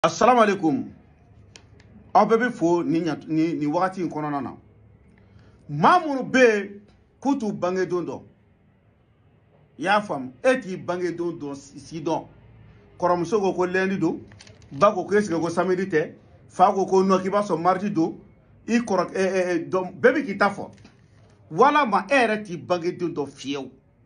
Assalamu alaikum. Aw bɛɛ bɛ fo ni wagati in kɔnɔna na. Maa minnu bɛ yen k'u t'u bange don dɔn. I y'a faamu, e t'i bange don dɔn si dɔn. Kɔrɔmuso ko ko lundi don, ba ko est-ce que ko samedi tɛ, fa ko ko non k'i b'a sɔrɔ mardi don, i kɔrɔ donc bɛɛ bɛ k'i ta fɔ. Walama e yɛrɛ t'i bange don dɔn fiyewu.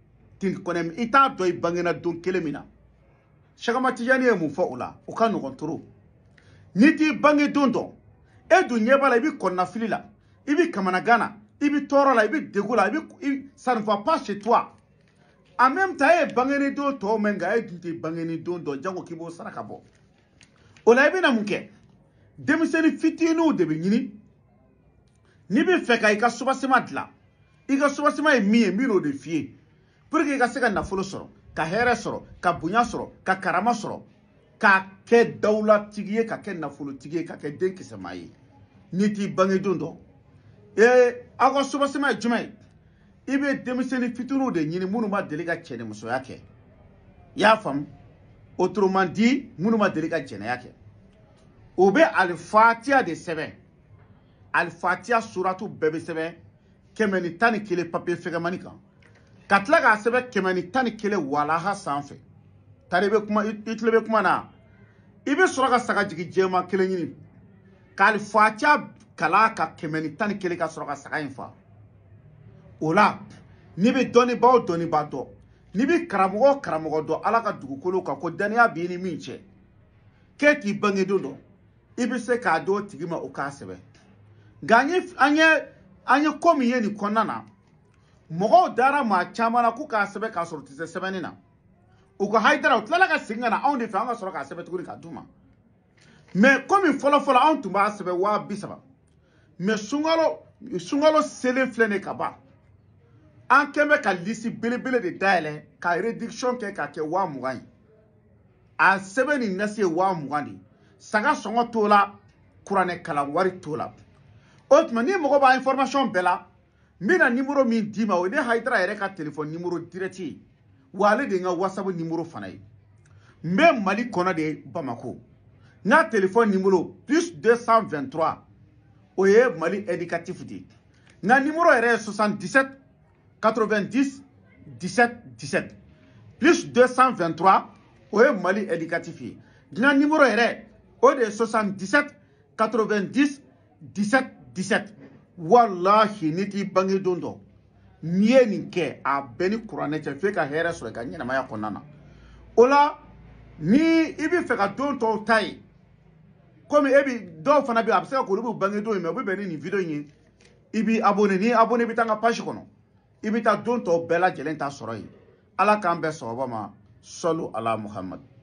I t'a dɔn i bangena don kelen min na. Cheikhama Tijani ye mun fɔ o la, o ka nɔgɔn trop. N'i t'i bange don dɔn, e dun ɲɛ b'a la i bɛ kɔnɔnafili la, i bɛ kamanagan na, i bɛ tɔɔrɔ la, i bɛ degun la, ça ne va pas chez toi. En même temps, e ye bangeni don tɔw mɛn nka e dun tɛ bangeni don dɔn jango k'i b'o saraka bɔ. O la i bɛna mun kɛ? Denmisɛnnin fitininw de bɛ ɲini. N'i bɛ fɛ ka i ka soubassement dilan, i ka soubassement ye min ye n bɛn'o de f'i ye. Pour que i ka se ka nafolo sɔrɔ, ka hɛrɛ sɔrɔ, ka bonya sɔrɔ, ka karama sɔrɔ, ka kɛ dawulatigi ye, ka kɛ nafolotigi ye, ka kɛ den kisɛmaa ye. N'i t'i bange don dɔn, aw ka soubassement ye jumɛn ye? I bɛ denmisɛnnin fitininw de ɲini minnu ma deli ka cɛ ni musoya kɛ. I y'a faamu? Autrement dit, minnu ma deli ka jɛnɛya kɛ. O bɛ alifatiya de sɛbɛn. Alifatiya suratu bɛɛ bɛ sɛbɛn 111 papier fɛgɛmani kan. Ka tila k'a sɛbɛn 111 walaha sanfɛ. Tari bɛ kuma, i tulo bɛ kuma na. I bɛ sɔrɔ ka saga jigi jɛman kelen ɲini. Ka alifatiya kala ka 111 ka sɔrɔ ka saga in fa. O la, n'i bɛ dɔnnibaa o dɔnnibaa dɔn, n'i bɛ karamɔgɔ o karamɔgɔ dɔn Ala ka dugukolo kan ko daniya b'i ni min cɛ, k'e t'i bange don dɔn, i bɛ se k'a d'o tigi ma o k'a sɛbɛn. Nka an ye ko min ye nin kɔnɔna na, mɔgɔw dara maa caman na k'u k'a sɛbɛn k'a sɔrɔ u tɛ se sɛbɛnni na. U ko hayidara u tilala ka segin ka na anw de fɛ an ka sɔrɔ k'a sɛbɛn tuguni k'a d'u ma. Mais komi fɔlɔ-fɔlɔ anw tun b'a sɛbɛn 200,000. Mais sunkalo selen filɛ nin ye ka ban. An kɛn bɛ ka lisi belebele de dayɛlɛ ka réduction kɛ k'a kɛ 20,000 ye. A sɛbɛn ni nasi ye 20,000 de. Saga sɔngɔ t'o la, kuranɛ kalan wari t'o la. O tuma ni mɔgɔ b'a information bɛɛ la, n bɛna numéro min d'i ma o ye ne Hayidara yɛrɛ ka téléphone numéro direct ye. Wa ale de ye n ka WhatsApp numéro fana ye. N bɛ Mali kɔnɔ de Bamako. N ka téléphone numéro +223 o ye Mali éducatif de ye. N ka numéro yɛrɛ ye 77 90 17 17 +223 o ye Mali éducatif ye. N ka numéro yɛrɛ o de ye 77 90 17 17. Wallahi n'i t'i bange don dɔn, n'i ye nin kɛ a bɛɛ ni kuranɛ cɛ f'e ka hɛrɛ sɔrɔ i ka ɲɛnamaya kɔnɔna na. O la ni i bɛ fɛ ka don tɔw ta ye, komi e bɛ dɔw fana bɛ yen a bɛ se ka k'olu bɛ bange don ye mais u bɛ bɛn ni nin video in ye, i b'i abonné n'i abonné i bɛ taa n ka page kɔnɔ, i bɛ taa don tɔw bɛɛ lajɛlen ta sɔrɔ yen. Ala k'an bɛɛ sababa ma. Sɔlu ala Muhammad.